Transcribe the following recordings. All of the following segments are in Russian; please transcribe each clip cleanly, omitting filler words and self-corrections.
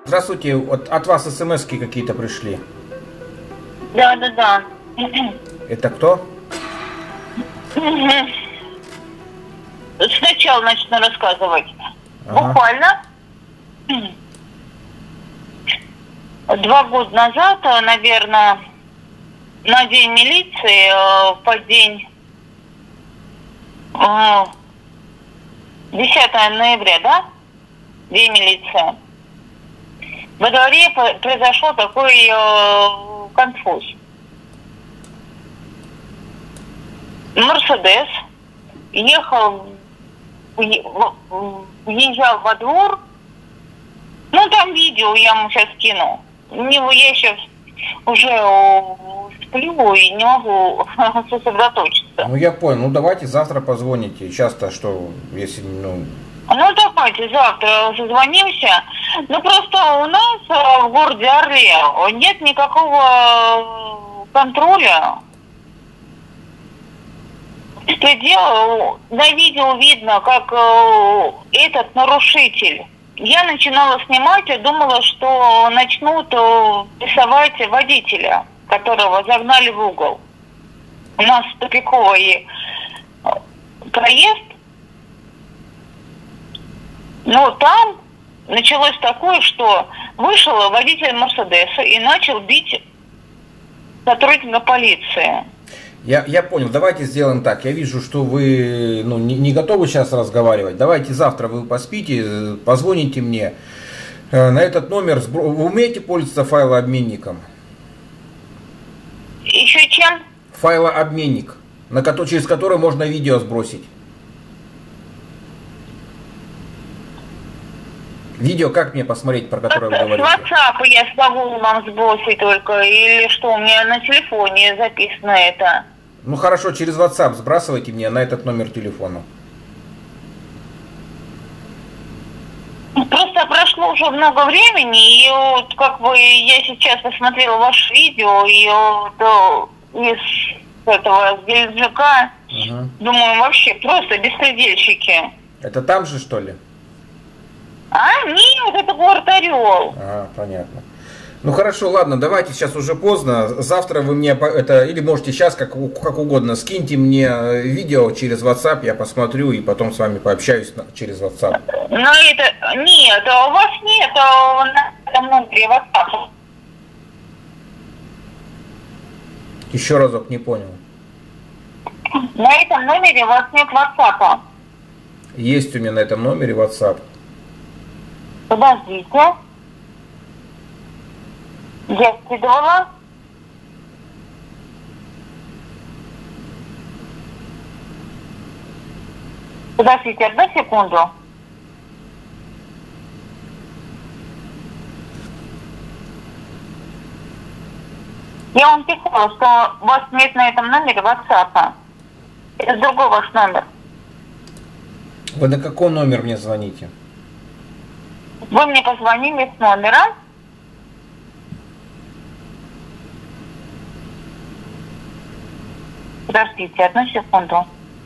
Здравствуйте, от вас смс-ки какие-то пришли. Да. Это кто? Сначала начну рассказывать. Ага. Буквально 2 года назад, наверное, на День милиции, по день 10 ноября, да? День милиции. Во дворе произошел такой конфуз. Мерседес въезжал во двор. Ну, там видео я вам сейчас скину. Я сейчас уже сплю и не могу сосредоточиться. Ну, я понял. Ну, давайте завтра позвоните. Сейчас-то что, если, Ну, давайте завтра созвонимся. Ну, просто у нас в городе Орле нет никакого контроля. Что дело, на видео видно, как этот нарушитель. Я начинала снимать и думала, что начнут рисовать водителя, которого загнали в угол. У нас тупиковый проезд. Но там началось такое, что вышел водитель Мерседеса и начал бить сотрудника полиции. Я понял, давайте сделаем так. Я вижу, что вы не готовы сейчас разговаривать. Давайте завтра вы поспите, позвоните мне на этот номер. Вы умеете пользоваться файлообменником? Еще чем? Файлообменник, через который можно видео сбросить. Видео как мне посмотреть, про которое вы говорите? С WhatsApp я смогу вам сбросить только, или что, у меня на телефоне записано это. Ну хорошо, через WhatsApp сбрасывайте мне на этот номер телефона. Просто прошло уже много времени, и вот как бы я сейчас посмотрела ваше видео, и вот из этого Геленджика, думаю, вообще просто беспредельщики. Это там же, что ли? Нет, это город Орел. Понятно. Ну хорошо, ладно, давайте, сейчас уже поздно. Завтра вы мне или можете сейчас, как угодно, скиньте мне видео через WhatsApp, я посмотрю и потом с вами пообщаюсь через WhatsApp. Но это... Нет, у вас нет на этом номере WhatsApp. Еще разок, не понял. На этом номере у вас нет WhatsApp. Есть у меня на этом номере WhatsApp. Подождите. Я скидывала. Подождите, одну секунду. Я вам писала, что у вас нет на этом номере WhatsApp. Это другой ваш номер. Вы на какой номер мне звоните? Вы мне позвонили с номера. Подождите, одну секунду.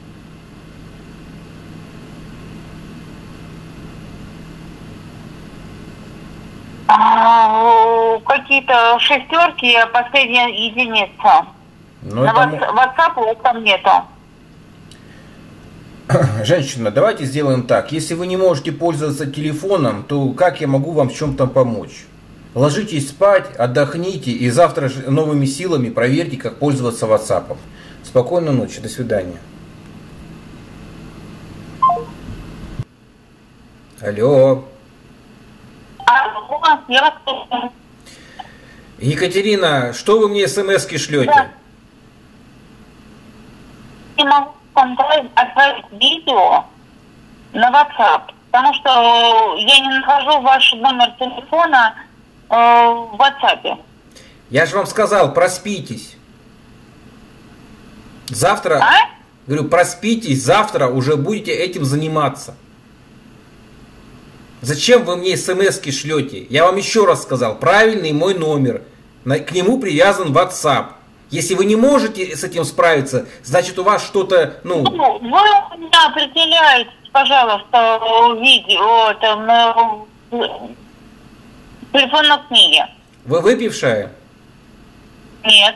Какие-то шестерки, последняя единица. Но на WhatsApp там нету. Женщина, давайте сделаем так. Если вы не можете пользоваться телефоном, то как я могу вам в чем-то помочь? Ложитесь спать, отдохните и завтра же новыми силами проверьте, как пользоваться WhatsApp. Спокойной ночи, до свидания. Алло. Я вас слушаю. Екатерина, что вы мне смс-ки шлете? Да. Не могу отправить видео на WhatsApp, потому что я не нахожу ваш номер телефона в WhatsApp. Я же вам сказал, проспитесь. Завтра, говорю, проспитесь, завтра уже будете этим заниматься. Зачем вы мне смс-ки шлете? Я вам еще раз сказал, правильный мой номер. К нему привязан WhatsApp. Если вы не можете с этим справиться, значит у вас что-то, Вы меня определяете, пожалуйста, видео, В телефонной книге. Вы выпившая? Нет.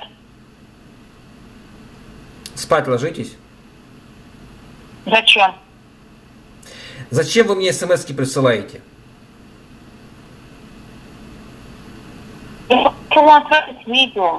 Спать ложитесь? Зачем? Зачем вы мне смс-ки присылаете? Я хочу отправить видео.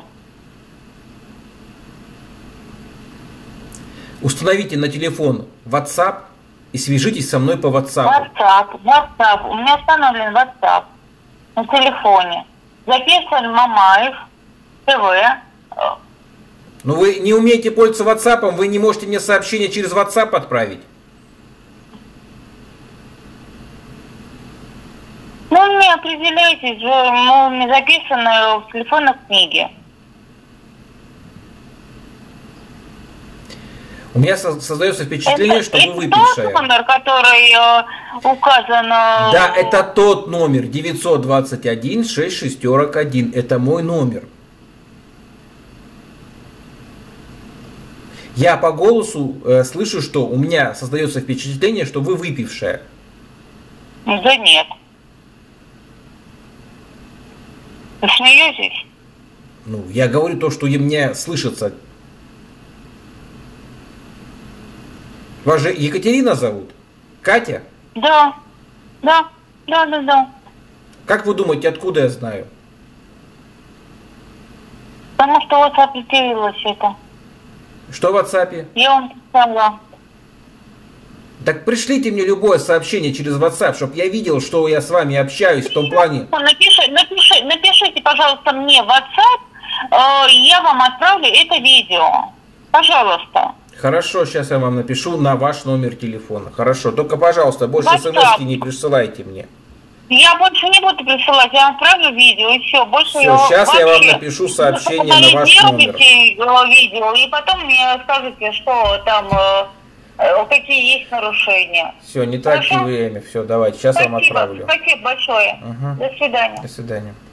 Установите на телефон WhatsApp и свяжитесь со мной по WhatsApp. WhatsApp. У меня установлен WhatsApp на телефоне. Записан Мамаев ТВ. Но вы не умеете пользоваться WhatsApp, вы не можете мне сообщение через WhatsApp отправить. Ну, не определяйтесь, не записано в телефонной книге. У меня создается впечатление, что вы выпившая. Это тот номер, который указан... Да, это тот номер, 921-661. Это мой номер. Я по голосу слышу, что у меня создается впечатление, что вы выпившая. Да нет. Вы смеетесь? Ну, я говорю то, что мне слышится. Вас же Екатерина зовут? Катя? Да. Как вы думаете, откуда я знаю? Потому что у WhatsApp появилось это. Что в WhatsApp? Я вам сказала. Так пришлите мне любое сообщение через WhatsApp, чтобы я видел, что я с вами общаюсь в том плане. Напишите, пожалуйста, мне в WhatsApp, я вам отправлю это видео. Пожалуйста. Хорошо, сейчас я вам напишу на ваш номер телефона. Хорошо, только, пожалуйста, больше смс-ки не присылайте мне. Я больше не буду присылать, я отправлю видео и все. Больше все, сейчас я вам напишу сообщение на ваш номер. Видео, и потом мне скажете, что там, какие есть нарушения. Все, не тратьте время. Все, давайте, сейчас я вам отправлю. Спасибо большое. Угу. До свидания. До свидания.